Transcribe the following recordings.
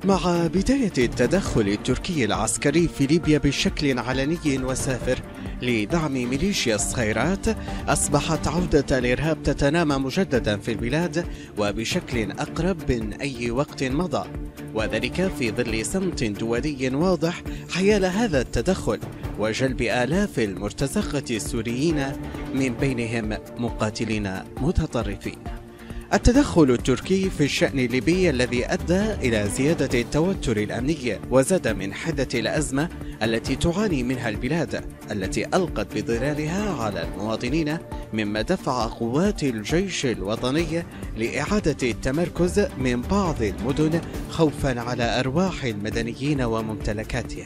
مع بداية التدخل التركي العسكري في ليبيا بشكل علني وسافر لدعم ميليشيا الصخيرات، أصبحت عودة الإرهاب تتنامى مجددا في البلاد وبشكل أقرب من أي وقت مضى، وذلك في ظل صمت دولي واضح حيال هذا التدخل وجلب آلاف المرتزقة السوريين من بينهم مقاتلين متطرفين. التدخل التركي في الشأن الليبي الذي أدى إلى زيادة التوتر الأمني وزاد من حدة الأزمة التي تعاني منها البلاد، التي ألقت بظلالها على المواطنين، مما دفع قوات الجيش الوطني لإعادة التمركز من بعض المدن خوفا على أرواح المدنيين وممتلكاتهم.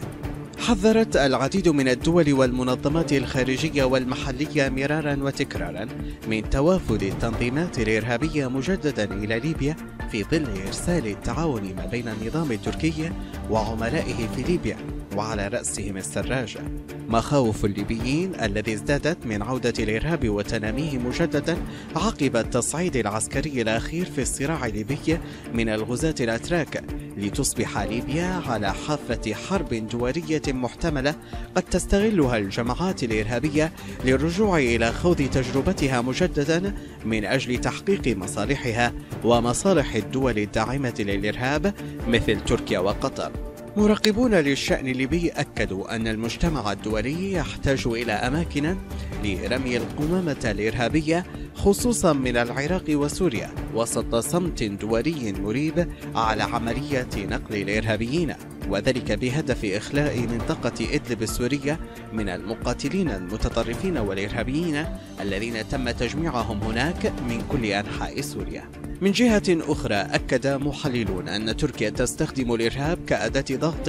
حذرت العديد من الدول والمنظمات الخارجية والمحلية مرارا وتكرارا من توافد التنظيمات الإرهابية مجددا إلى ليبيا في ظل إرسال التعاون ما بين النظام التركي وعملائه في ليبيا، وعلى رأسهم السراج. مخاوف الليبيين الذي ازدادت من عودة الإرهاب وتناميه مجددا عقب التصعيد العسكري الأخير في الصراع الليبي من الغزاة الأتراك، لتصبح ليبيا على حافة حرب دولية محتملة قد تستغلها الجماعات الإرهابية للرجوع إلى خوض تجربتها مجددا من أجل تحقيق مصالحها ومصالح الدول الداعمة للإرهاب مثل تركيا وقطر. مراقبون للشأن الليبي أكدوا أن المجتمع الدولي يحتاج إلى أماكن لرمي القمامة الإرهابية خصوصا من العراق وسوريا، وسط صمت دولي مريب على عملية نقل الإرهابيين، وذلك بهدف إخلاء منطقة إدلب السورية من المقاتلين المتطرفين والإرهابيين الذين تم تجميعهم هناك من كل أنحاء سوريا. من جهة أخرى، أكد محللون أن تركيا تستخدم الإرهاب كأداة ضغط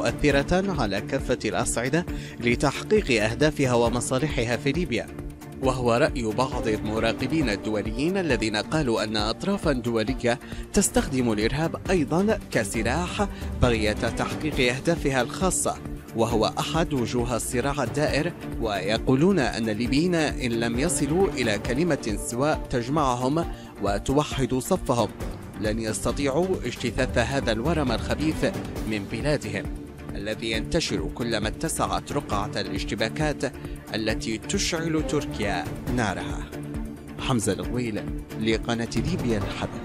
مؤثرة على كافة الأصعدة لتحقيق أهدافها ومصالحها في ليبيا، وهو رأي بعض المراقبين الدوليين الذين قالوا أن أطرافا دولية تستخدم الإرهاب أيضا كسلاح بغية تحقيق أهدافها الخاصة، وهو أحد وجوه الصراع الدائر. ويقولون أن الليبيين إن لم يصلوا إلى كلمة سواء تجمعهم وتوحد صفهم لن يستطيعوا اجتثاث هذا الورم الخبيث من بلادهم الذي ينتشر كلما اتسعت رقعة الاشتباكات التي تشعل تركيا نارها. حمزة الغويل لقناة ليبيا الحدث.